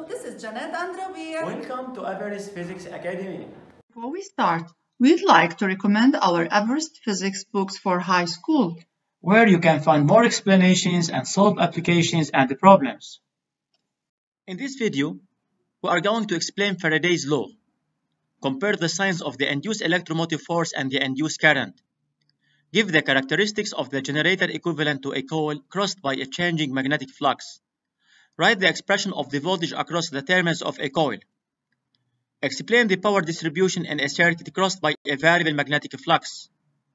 This is Janet and Rabia. Welcome to Everest Physics Academy. Before we start, we'd like to recommend our Everest Physics books for high school, where you can find more explanations and solve applications and problems. In this video, we are going to explain Faraday's law, compare the signs of the induced electromotive force and the induced current, give the characteristics of the generator equivalent to a coil crossed by a changing magnetic flux, write the expression of the voltage across the terminals of a coil, explain the power distribution in a circuit crossed by a variable magnetic flux.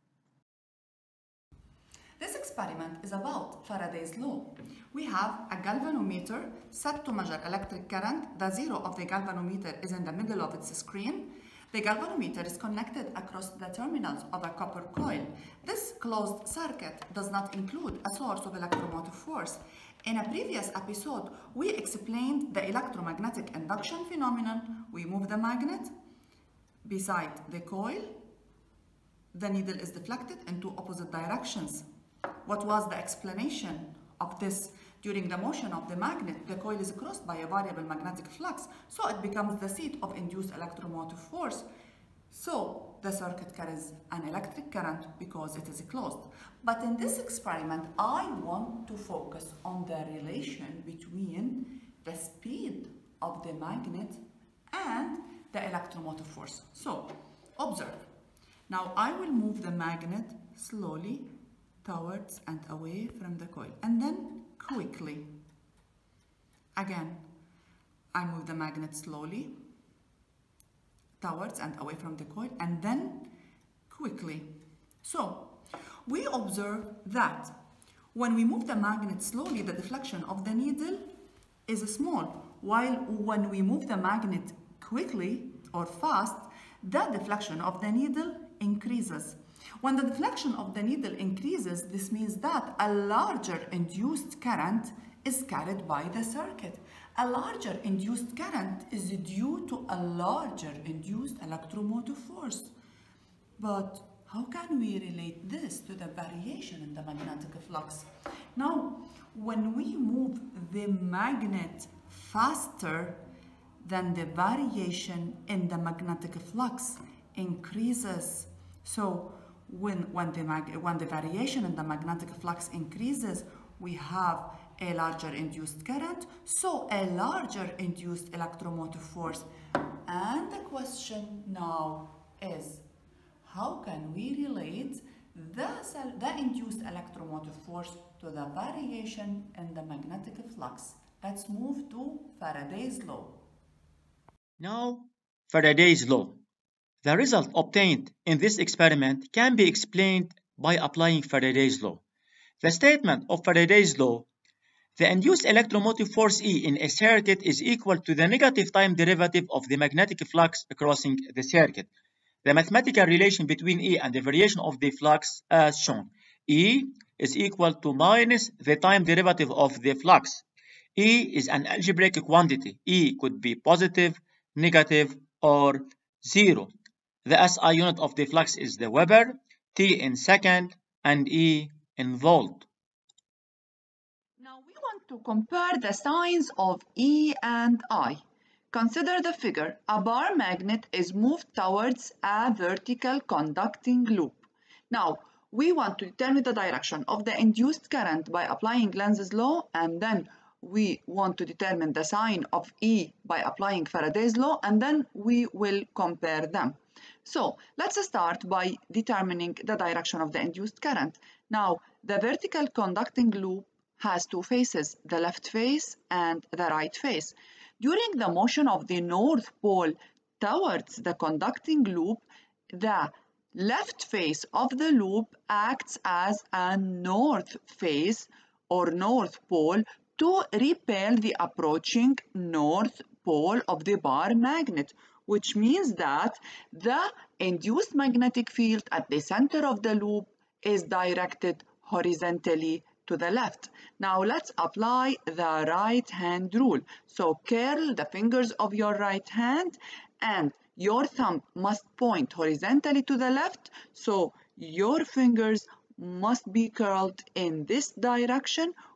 This experiment is about Faraday's law. We have a galvanometer set to measure electric current. The zero of the galvanometer is in the middle of its screen. The galvanometer is connected across the terminals of a copper coil. This closed circuit does not include a source of electromotive force. In a previous episode, we explained the electromagnetic induction phenomenon. We move the magnet beside the coil. The needle is deflected into opposite directions. What was the explanation of this? During the motion of the magnet, the coil is crossed by a variable magnetic flux, so it becomes the seat of induced electromotive force. So the circuit carries an electric current because it is closed. But in this experiment, I want to focus on the relation between the speed of the magnet and the electromotive force. So observe. Now I will move the magnet slowly towards and away from the coil, and then quickly. Again, I move the magnet slowly towards and away from the coil, and then quickly. So we observe that when we move the magnet slowly, the deflection of the needle is small, while when we move the magnet quickly or fast, the deflection of the needle increases. When the deflection of the needle increases, this means that a larger induced current is carried by the circuit. A larger induced current is due to a larger induced electromotive force. But how can we relate this to the variation in the magnetic flux? Now, when we move the magnet faster, then the variation in the magnetic flux increases. So when the variation in the magnetic flux increases, we have a larger induced current, so a larger induced electromotive force. And the question now is, how can we relate the induced electromotive force to the variation in the magnetic flux? Let's move to Faraday's law. Now, Faraday's law. The result obtained in this experiment can be explained by applying Faraday's law. The statement of Faraday's law: the induced electromotive force E in a circuit is equal to the negative time derivative of the magnetic flux crossing the circuit. The mathematical relation between E and the variation of the flux as shown. E is equal to minus the time derivative of the flux. E is an algebraic quantity. E could be positive, negative, or zero. The SI unit of the flux is the Weber, T in second, and E in volt. Now we want to compare the signs of E and I. Consider the figure. A bar magnet is moved towards a vertical conducting loop. Now we want to determine the direction of the induced current by applying Lenz's law, and then we want to determine the sign of E by applying Faraday's law, and then we will compare them. So let's start by determining the direction of the induced current. Now the vertical conducting loop has two faces, the left face and the right face. During the motion of the north pole towards the conducting loop, the left face of the loop acts as a north face or north pole to repel the approaching north pole of the bar magnet, which means that the induced magnetic field at the center of the loop is directed horizontally to the left. Now let's apply the right hand rule. So curl the fingers of your right hand, and your thumb must point horizontally to the left, so your fingers must be curled in this direction,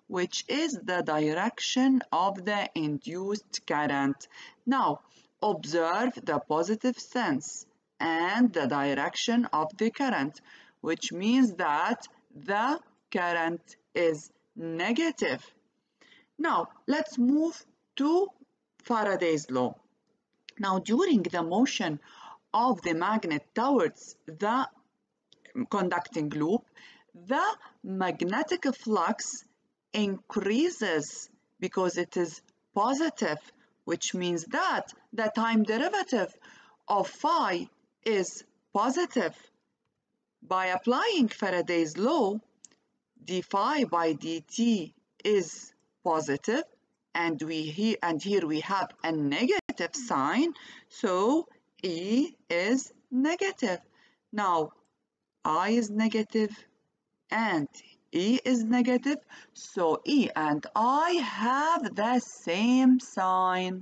which is the direction of the induced current. Now, observe the positive sense and the direction of the current, which means that the current is negative. Now, let's move to Faraday's law. Now, during the motion of the magnet towards the conducting loop, the magnetic flux increases because it is positive, which means that the time derivative of phi is positive. By applying Faraday's law, d phi by dt is positive, and here we have a negative sign, so E is negative. Now, I is negative and E is negative, so E and I have the same sign.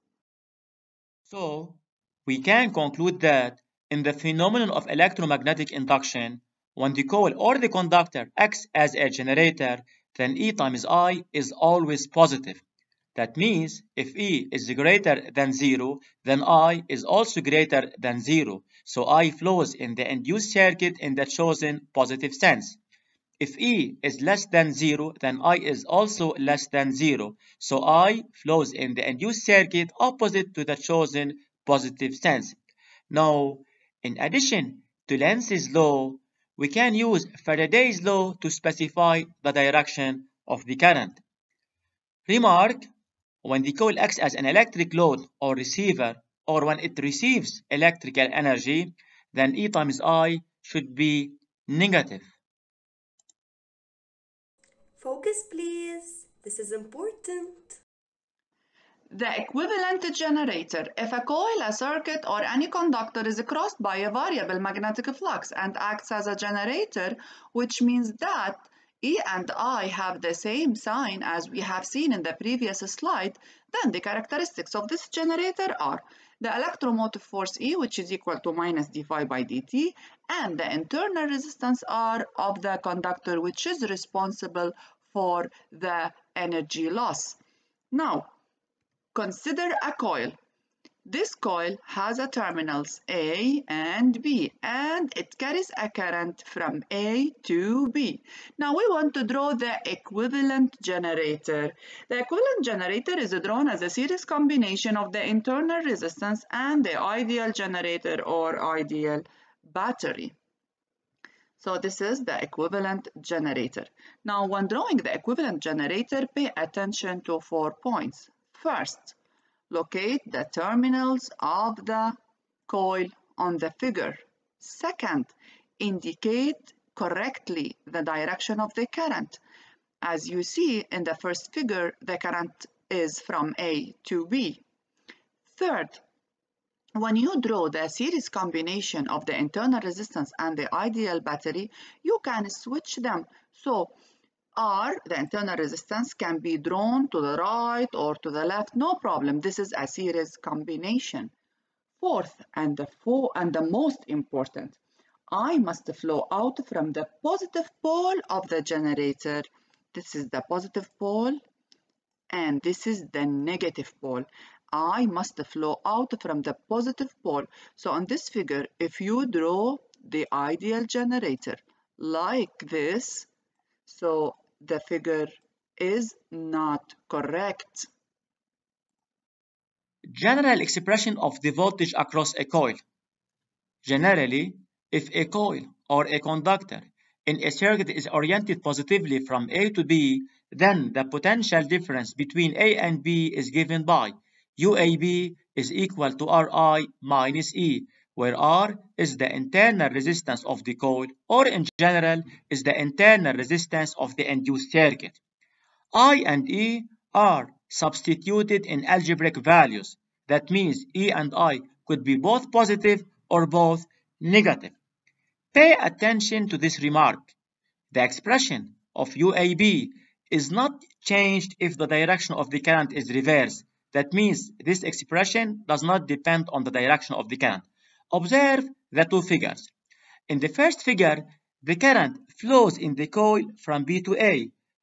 So, we can conclude that in the phenomenon of electromagnetic induction, when the coil or the conductor acts as a generator, then E times I is always positive. That means if E is greater than 0, then I is also greater than 0, so I flows in the induced circuit in the chosen positive sense. If E is less than 0, then I is also less than 0, so I flows in the induced circuit opposite to the chosen positive sense. Now, in addition to Lenz's law, we can use Faraday's law to specify the direction of the current. Remark, when the coil acts as an electric load or receiver, or when it receives electrical energy, then E times I should be negative. Focus, please. This is important. The equivalent generator. If a coil, a circuit, or any conductor is crossed by a variable magnetic flux and acts as a generator, which means that E and I have the same sign as we have seen in the previous slide, then the characteristics of this generator are the electromotive force E, which is equal to minus d phi by dt, and the internal resistance R of the conductor, which is responsible for the energy loss. Now, consider a coil. This coil has a terminals A and B, and it carries a current from A to B. Now we want to draw the equivalent generator. The equivalent generator is drawn as a series combination of the internal resistance and the ideal generator or ideal battery. So this is the equivalent generator. Now when drawing the equivalent generator, pay attention to 4 points. First, locate the terminals of the coil on the figure. Second, indicate correctly the direction of the current. As you see in the first figure, the current is from A to B. Third, when you draw the series combination of the internal resistance and the ideal battery, you can switch them. So R, the internal resistance, can be drawn to the right or to the left, no problem. This is a series combination. Fourth, and the most important, I must flow out from the positive pole of the generator. This is the positive pole, and this is the negative pole. I must flow out from the positive pole. So on this figure, if you draw the ideal generator like this, so the figure is not correct. General expression of the voltage across a coil. Generally, if a coil or a conductor in a circuit is oriented positively from A to B, then the potential difference between A and B is given by UAB is equal to Ri minus E, where R is the internal resistance of the coil, or in general is the internal resistance of the induced circuit. I and E are substituted in algebraic values. That means E and I could be both positive or both negative. Pay attention to this remark. The expression of UAB is not changed if the direction of the current is reversed. That means this expression does not depend on the direction of the current. Observe the two figures. In the first figure, the current flows in the coil from B to A,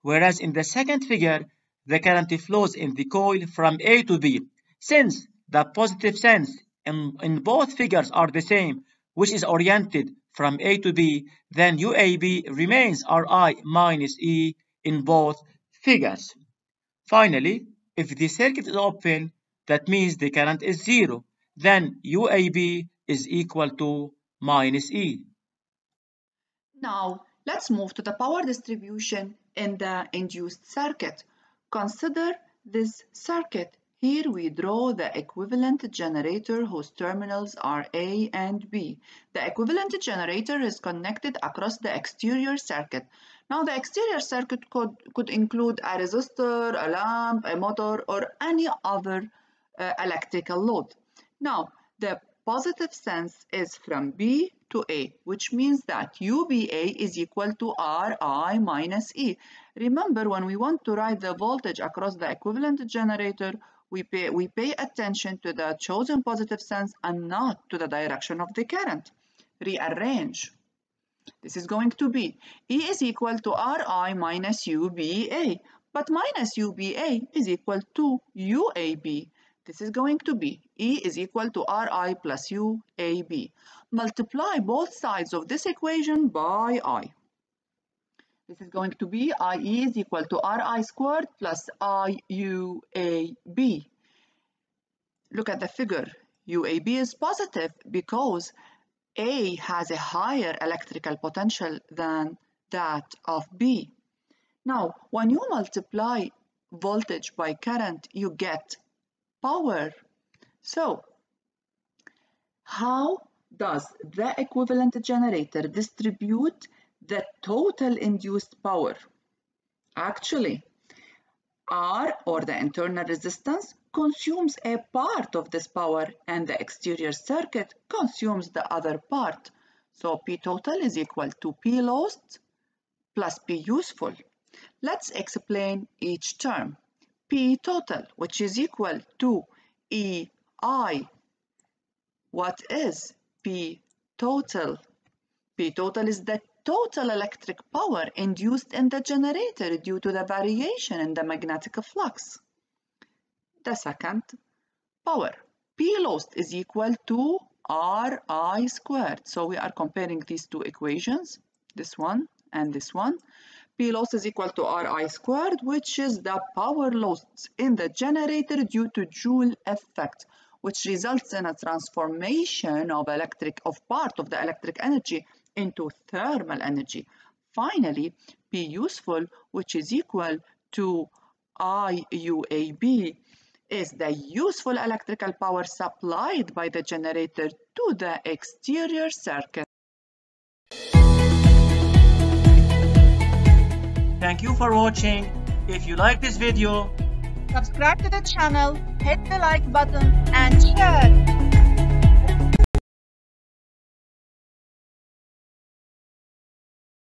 whereas in the second figure, the current flows in the coil from A to B. Since the positive sense in both figures are the same, which is oriented from A to B, then UAB remains Ri minus E in both figures. Finally, if the circuit is open, that means the current is zero. Then UAB is equal to minus E. Now, let's move to the power distribution in the induced circuit. Consider this circuit. Here we draw the equivalent generator whose terminals are A and B. The equivalent generator is connected across the exterior circuit. Now the exterior circuit could include a resistor, a lamp, a motor, or any other electrical load. Now the positive sense is from B to A, which means that UBA is equal to Ri minus E. Remember, when we want to write the voltage across the equivalent generator, we pay attention to the chosen positive sense and not to the direction of the current. Rearrange. This is going to be E is equal to Ri minus UBA, but minus UBA is equal to UAB. This is going to be E is equal to Ri plus UAB. Multiply both sides of this equation by I. This is going to be IE is equal to Ri squared plus IUAB. Look at the figure. UAB is positive because A has a higher electrical potential than that of B. Now, when you multiply voltage by current, you get power. So, how does the equivalent generator distribute the total induced power? Actually, R, or the internal resistance, consumes a part of this power and the exterior circuit consumes the other part. So P total is equal to P lost plus P useful. Let's explain each term. P total, which is equal to EI. What is P total? P total is the total electric power induced in the generator due to the variation in the magnetic flux. The second, power. P lost is equal to Ri squared. So we are comparing these two equations, this one and this one. P lost is equal to Ri squared, which is the power lost in the generator due to Joule effect, which results in a transformation of part of the electric energy into thermal energy. Finally, P useful, which is equal to IUAB, is the useful electrical power supplied by the generator to the exterior circuit. Thank you for watching. If you like this video, subscribe to the channel, hit the like button and share.